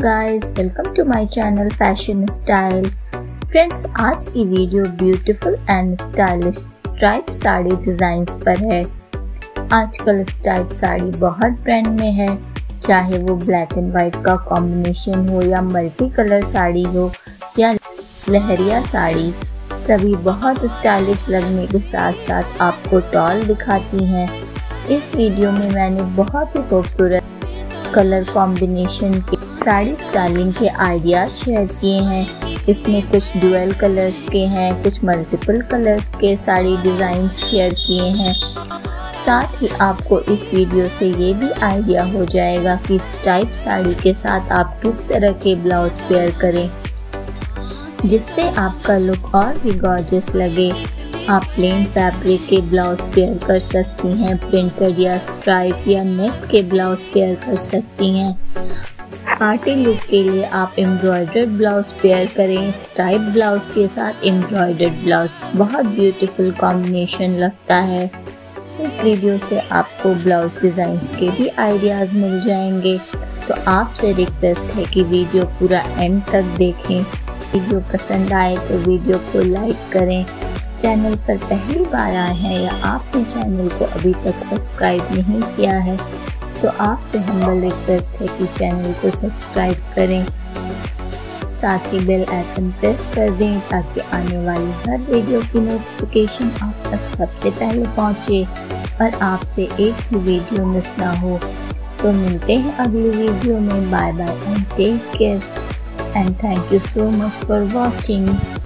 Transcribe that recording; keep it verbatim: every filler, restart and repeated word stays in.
Guys, welcome to my channel fashion style. Friends, आज की video beautiful and stylish stripe sari designs पर है। आजकल स्ट्राइप साड़ी बहुत ट्रेंड में है, चाहे वो ब्लैक एंड व्हाइट का कॉम्बिनेशन हो या मल्टी कलर साड़ी हो या लहरिया साड़ी, सभी बहुत स्टाइलिश लगने के साथ साथ आपको टॉल दिखाती हैं। इस वीडियो में मैंने बहुत ही खूबसूरत कलर कॉम्बिनेशन के साड़ी स्टाइलिंग के आइडियाज शेयर किए हैं। इसमें कुछ डुअल कलर्स के हैं, कुछ मल्टीपल कलर्स के साड़ी डिजाइन शेयर किए हैं। साथ ही आपको इस वीडियो से ये भी आइडिया हो जाएगा कि स्ट्राइप साड़ी के साथ आप किस तरह के ब्लाउज पेयर करें जिससे आपका लुक और भी गॉर्जियस लगे। आप प्लेन फैब्रिक के ब्लाउज पेयर कर सकती हैं, प्रिंटेड या स्ट्राइप या नेट के ब्लाउज पेयर कर सकती हैं। पार्टी लुक के लिए आप एम्ब्रॉयडर्ड ब्लाउज पेयर करें स्ट्राइप ब्लाउज के साथ एम्ब्रॉयडर्ड ब्लाउज, बहुत ब्यूटीफुल कॉम्बिनेशन लगता है। इस वीडियो से आपको ब्लाउज डिजाइन्स के भी आइडियाज मिल जाएंगे, तो आपसे रिक्वेस्ट है कि वीडियो पूरा एंड तक देखें। वीडियो पसंद आए तो वीडियो को लाइक करें। चैनल पर पहली बार आए हैं या आपने चैनल को अभी तक सब्सक्राइब नहीं किया है तो आपसे हम्बल रिक्वेस्ट है कि चैनल को सब्सक्राइब करें, साथ ही बेल आइकन प्रेस कर दें ताकि आने वाली हर वीडियो की नोटिफिकेशन आप तक सबसे पहले पहुंचे और आपसे एक भी वीडियो मिस ना हो। तो मिलते हैं अगली वीडियो में। Bye bye and take care and thank you so much for watching.